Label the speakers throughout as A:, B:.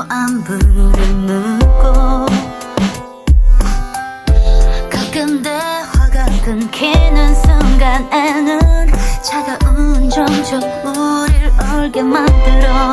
A: 안부를 묻고 가끔 대화가 끊기는 순간에는 차가운 정적 우릴 얼게 만들어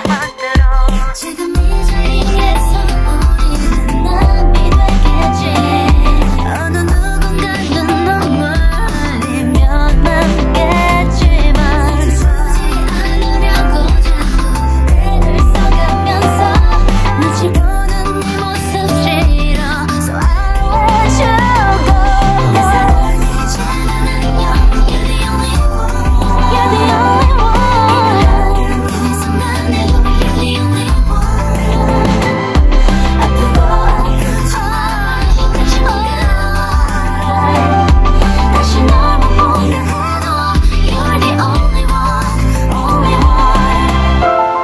A: 지금 이 자리에서 우리는 남이 되겠지 어느 누군가는 눈물 흘리며 남겠지만 서지 않으려고 자꾸 애를 써가면서 눈치 보는 네 모습 싫어 So I'll let you go 내 사랑 이제는 안녕 You're the only one You're the only one 나를 위해서 난 해도 You're the only one 아프고 아프고 다시 다시 널 못 보려 해도 You're the only one Only one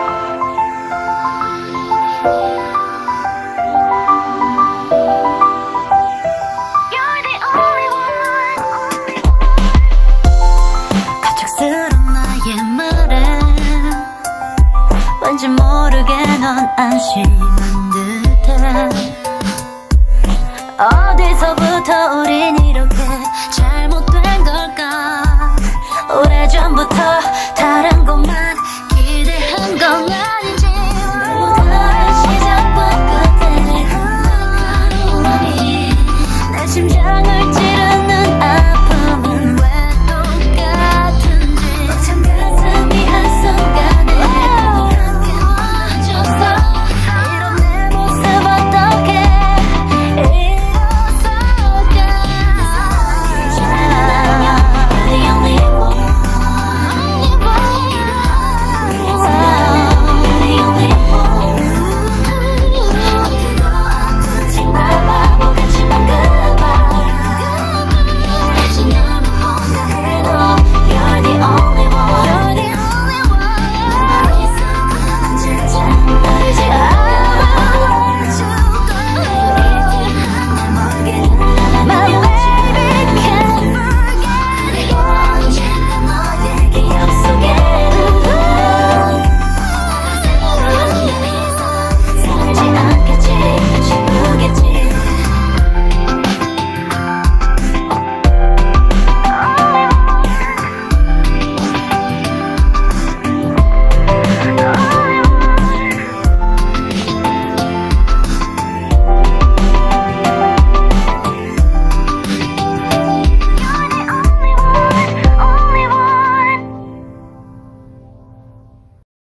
A: You're the only one 갑작스런 나의 말에 왠지 모르게 넌 안심한 듯해 어디서부터 우린 이렇게 잘못된 걸까 오래전부터 다른 것만